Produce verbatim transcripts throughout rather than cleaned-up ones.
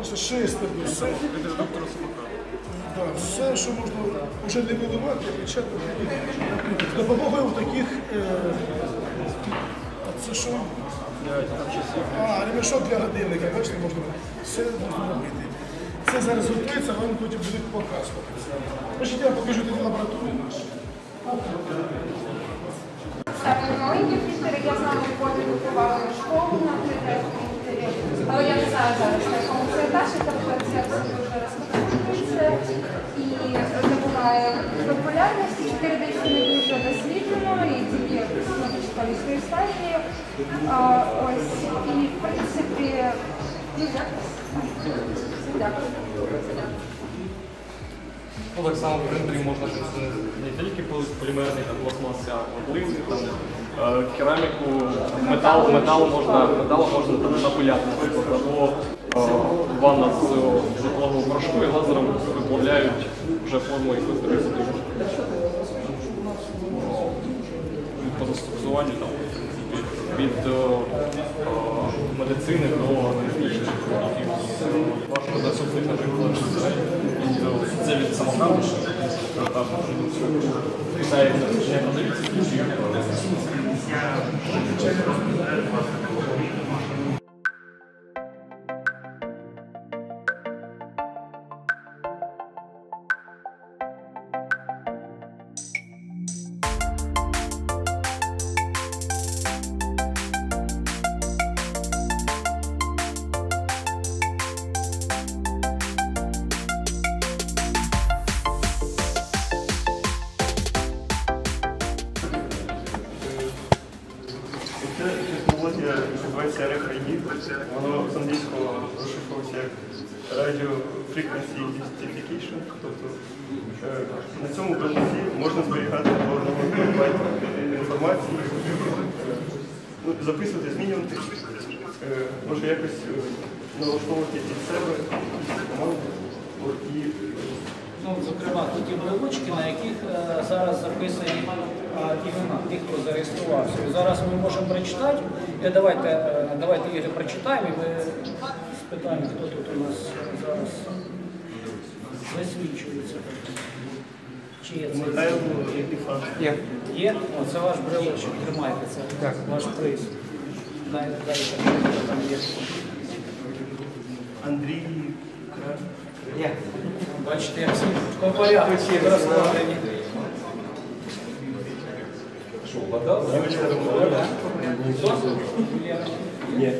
Це шестерню, все. Да, все, що можна вже не виливати, печатати. За допомогою таких, е, це що? А, ремешок для годинника, бачите, можна, все можна робити. Це зараз готується, вам потім будуть показувати. Значить, я вам покажу тоді лабораторію нашу. Саме маленькі принтери, я знаю, потім купувала в школу на принтері, але я не знаю зараз, на якому це етажі, тобто це дуже розповідується і набуває популярності, чотири десять не дуже досліджено, і тільки на ліської стадії. Ось, і в принципі, ну, якось. Дякую. Ну, так само в принтері можна не, не тільки полімерний та пластмаси, а глини, там, е, кераміку, метал, метал можна, метал можна там, напиляти, наприклад, або е, ванна з житлового порошку і лазером виплавляють вже форму якусь тридцять. По застосуванню там, від, від е, е, медицини до технічних продуктів. Важко засухнути, наприклад, це від самокату, там літає не подивіться ключі. Це технологія називається ар еф ай ді, воно з англійського розшифровується як Radio Frequency Identification, тобто на цьому прилаці можна зберігати до одного байту інформації, записувати, змінювати, може якось налаштовувати під себе команду. Ну, зокрема, тут є брелочки, на яких е, зараз записані е, імена тих, хто зареєструвався. І зараз ми можемо прочитати. І давайте, е, давайте Ігор, прочитаємо, і ми спитаємо, хто тут у нас зараз засвідчується. Чи є це? Є. Є? О, це ваш брелочок, тримайте, це ваш приз. Дайте, дайте, там є. Андрій. Є. Бачите, як всі по порядку всі розкладені. Що, вода? Ні.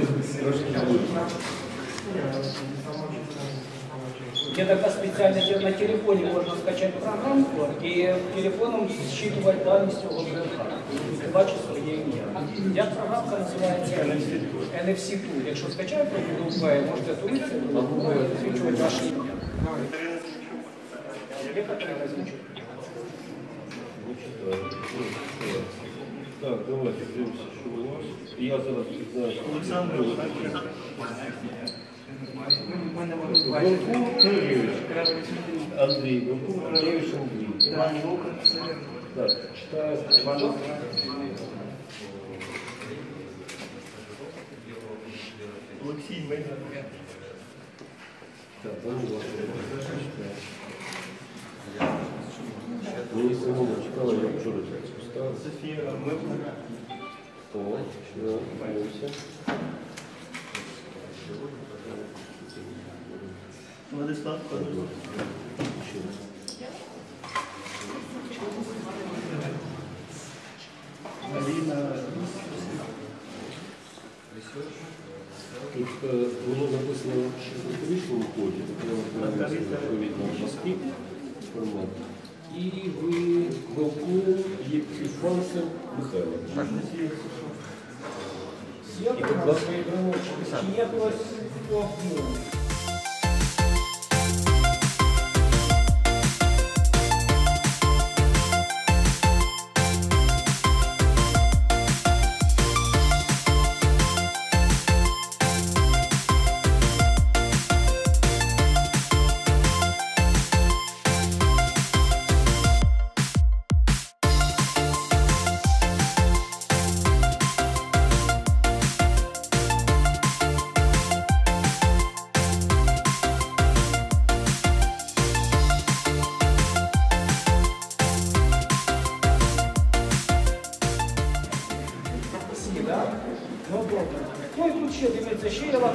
Є така спеціальність, на телефоні можна скачати програмку і телефоном зчитувати дані з цього брелка. Ти бачиш своє ім'я. Як програмка називається? ен еф сі Tool. Якщо скачаєте групу, можете туритися, звідчувати ваше ім'я. Є таке розмічувати? Так, давайте дивимося, що у вас. Я зараз знаю, що Олександр. Волков Кирилович. Андрій, Волков Кирилович Андрій. Так, читаю. Олексій Мельник. Так, вони вас мені самому читала, я вчора поставив. Софія Мельник. О, що, дивимося. Владислав Козак. Аліна. Тут е, було написано в історичному коді, треба перенести відповідно мазки формат. І ви Волков Єпіфанцев Михайло. Є у нас свої брелочки? Чи є хтось, хто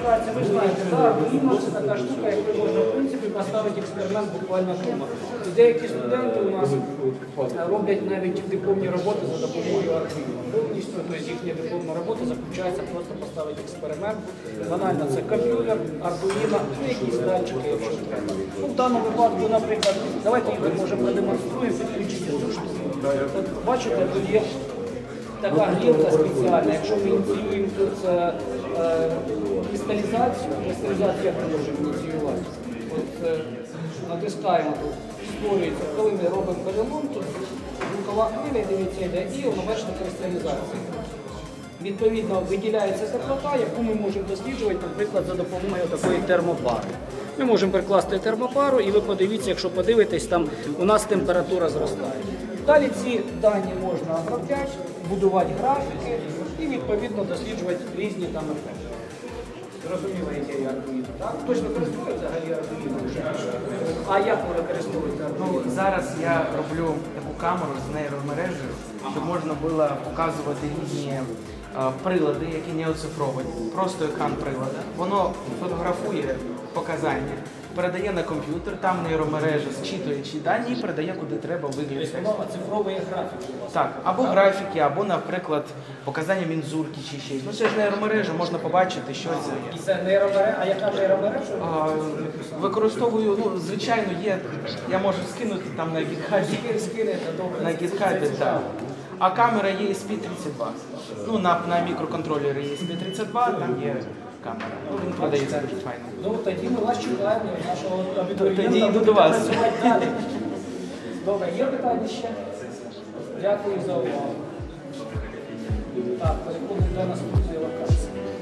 називається, ви знаєте, да, Arduino це така штука, яку можна, в принципі, поставити експеримент буквально вдома. І деякі студенти у нас роблять навіть дипломні роботи за допомогою Arduino. Повністю, тобто їхня дипломна робота заключається просто поставити експеримент. Банально це комп'ютер, Arduino, ну якісь датчики, якщо треба. Ну, в даному випадку, наприклад, давайте їх може продемонструємо, підключити цю штуку. От, бачите, тут є така грілка спеціальна, якщо ми ініціюємо тут е, е, кристалізацію, кристалізацію як ми можемо ініціювати. От, е, натискаємо тут, створюється, коли ми робимо перелом, тут звукова хвиля, дивіться, йде, і воно бачите кристалізацію. Відповідно, виділяється теплота, яку ми можемо досліджувати, наприклад, за допомогою такої термопари. Ми можемо прикласти термопару, і ви подивіться, якщо подивитесь, там у нас температура зростає. Далі ці дані можна обробляти, будувати графіки і відповідно досліджувати різні там ефекти. Зрозуміла ідея Arduino, так? Хтось використовує взагалі Arduino? А як ви використовуєте Arduino? Ну, зараз я роблю таку камеру з нейромережею, щоб можна було показувати різні а, прилади, які не оцифровані. Просто екран прилада. Воно фотографує показання, передає на комп'ютер, там нейромережа зчитує ці дані і передає куди треба в вигляді. Тобто воно оцифровує графіки у вас? Так, або графіки, або, наприклад, показання мінзурки чи щось. Ну це ж нейромережа, можна побачити, що це є. І це нейромережа, а яка нейромережа? А, використовую, ну, звичайно, є, я можу скинути там на GitHub. Скинете, добре. На GitHub, так. А камера є ес пі тридцять два. Ну, на, на мікроконтролері є ес пі тридцять два, там є камера. Ну, він продається дуже файно. Ну, тоді ми вас чекаємо, нашого абітурієнта. Тоді йду до вас. Далі. Добре, є питання ще? Дякую за увагу. Так, переходимо до наступної локації.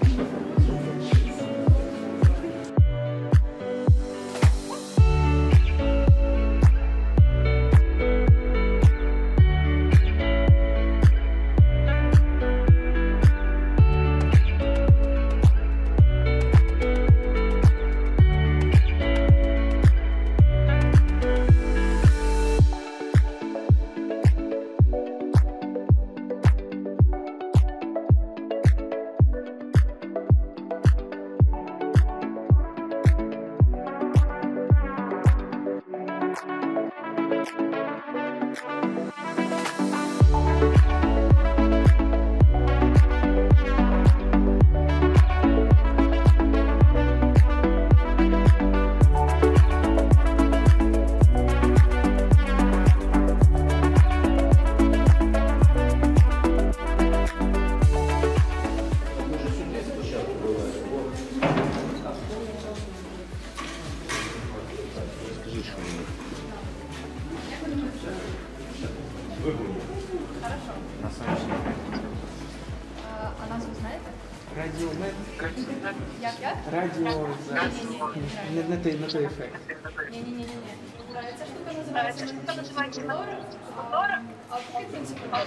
А назву знаєте? Радіомет. Як, як? Радіо. Не, не той, не той ефект. Ні-ні-ні. Ця штука називається мотор. А який принцип роботи?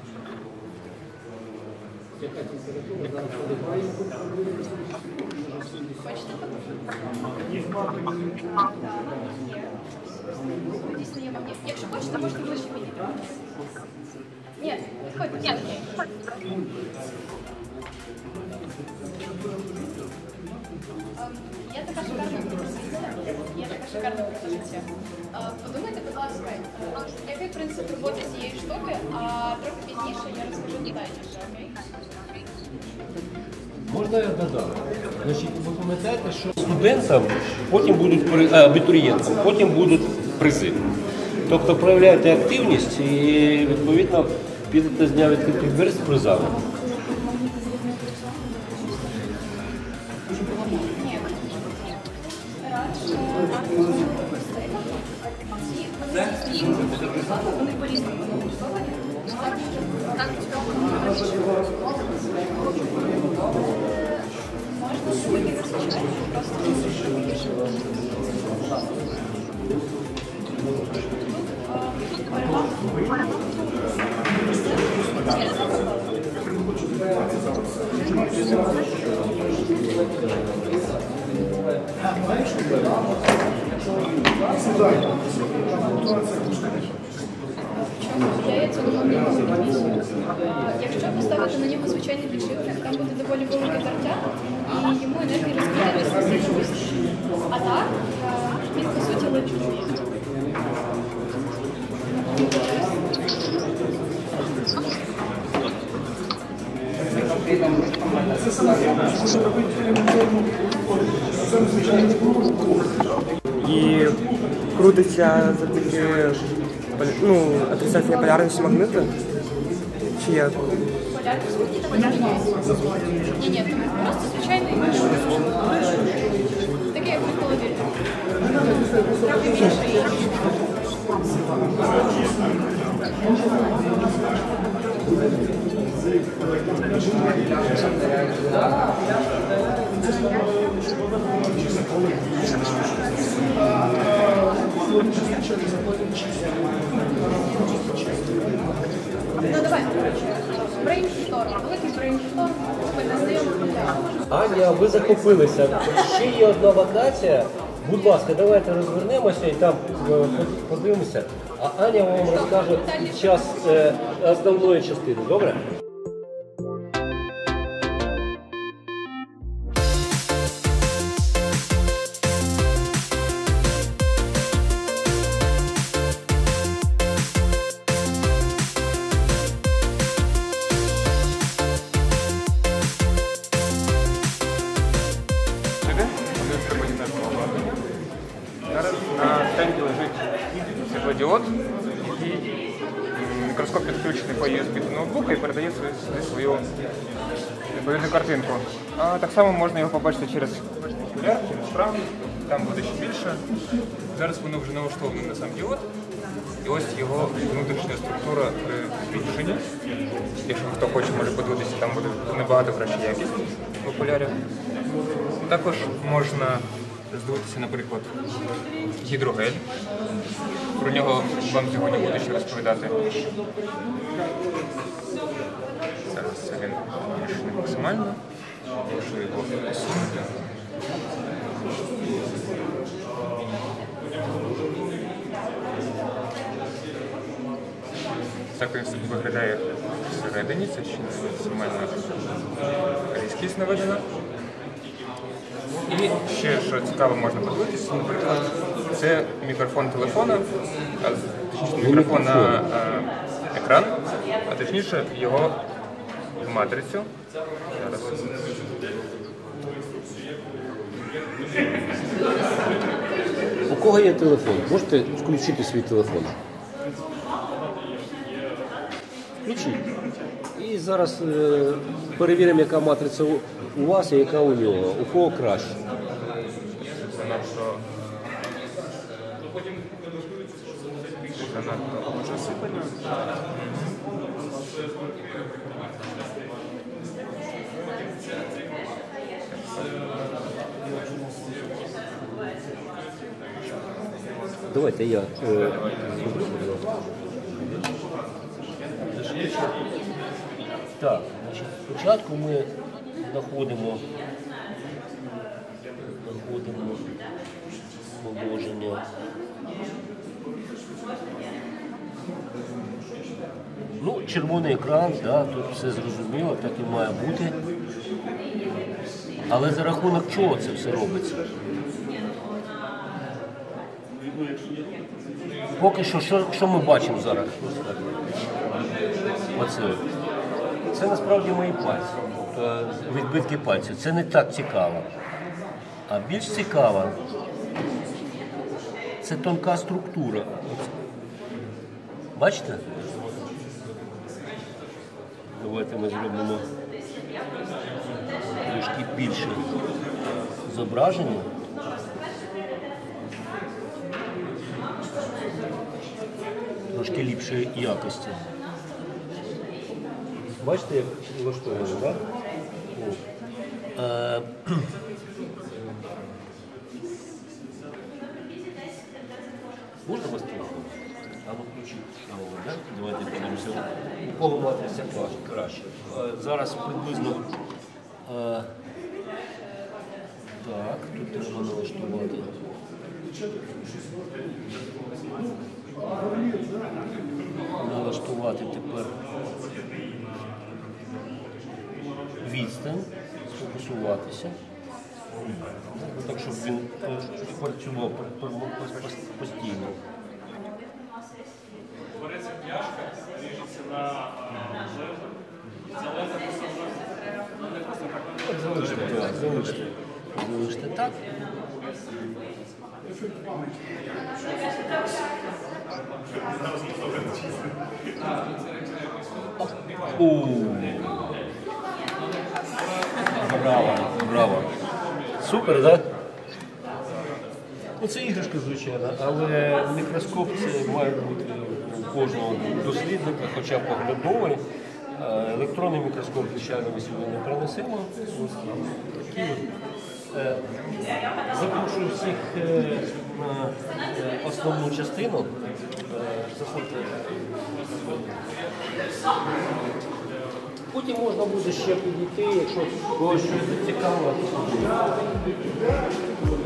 Яка температура зараз подиваємо? Хочете дійсно є магніт. Якщо хочете, можете ближче підійти. Ні, підходьте. Ні, Є така шикарна пропозиція. Є така шикарна пропозиція. Подумайте, будь ласка, який принцип роботи цієї штуки, а трохи пізніше я розкажу детальніше, окей? Можна я додам? Значить, ви пам'ятаєте, що студентам потім будуть при- а, абітурієнтам, потім будуть призи. Тобто проявляєте активність і відповідно підете з дня відкритих дверей з призами. Ні. Радше, ці вони по-різному налаштовані. Так, можна зробити зазвичай, просто Сідайте. яєць одного комісію. Якщо поставити на нього звичайний підшипник, там буде доволі велике тертя, і йому енергії розподілитися не вистачить. А так, він, по суті, лечує. І крутиться завдяки ну, отрицательній полярності магніту? Чи як? Полярність магніта? Ні, ні, просто звичайний такий, як від холодильника. Трохи більше. Ну давай, брейншторм, великий брейншторм, ми не знайомі поля. Аня, ви захопилися. Ще є одна локація. Будь ласка, давайте розвернемося і там е, подивимося. А Аня вам розкаже під час е, основної частини. Добре? Зараз на стенді лежить світлодіод, який мікроскоп підключений по ю ес бі до ноутбука і передає свою, свою відповідну картинку. А так само можна його побачити через окуляр, через екран, там буде ще більше. Зараз воно вже налаштоване на сам діод. І ось його внутрішня структура при збільшенні. Якщо хто хоче, може подивитися, там буде набагато краща якість в окулярі. Також можна роздивитися, наприклад, гідрогель. Про нього вам сьогодні буду ще розповідати. Зараз він більш максимально. Якщо його посунути. Так він виглядає всередині, це ще не максимально різкість наведена. І ще, що цікаво, можна подивитися, наприклад, це мікрофон телефона, а, точніше, мікрофон на а, екран, а точніше його матрицю. Зараз. У кого є телефон? Можете включити свій телефон? Включіть. І зараз е, перевіримо, яка матриця у вас і яка у нього. У кого краще. Занадто занадто засипано. Давайте я. Е, Так, значить, спочатку ми знаходимо, знаходимо положення. Ну, червоний екран, да, тут все зрозуміло, так і має бути. Але за рахунок чого це все робиться? Поки що, що, що ми бачимо зараз? Оце. Це насправді мої пальці, тобто відбитки пальців. Це не так цікаво. А більш цікаво – це тонка структура. Бачите? Давайте ми зробимо трішки більше зображення. Трошки ліпшої якості. Бачите, як влаштовано, так? Е, Можна вас телефон? А ну включіть знову, так? Давайте подивимося. У кого матриця краще. Е, зараз приблизно... Е, так, тут треба налаштувати. налаштувати тепер відстань, сфокусуватися. Так, щоб він працював постійно. Береться пляшка, ріжеться на Залиште, так, залиште. Залиште так. У. Браво, браво. Супер, так? Ну, це іграшка, звичайно, але мікроскоп це має бути у кожного дослідника, хоча б поглядовий. Електронний мікроскоп, звичайно, ми сьогодні не принесемо. Такі от. Запрошую всіх на основну частину. Потім можна буде ще підійти, якщо когось щось зацікавило.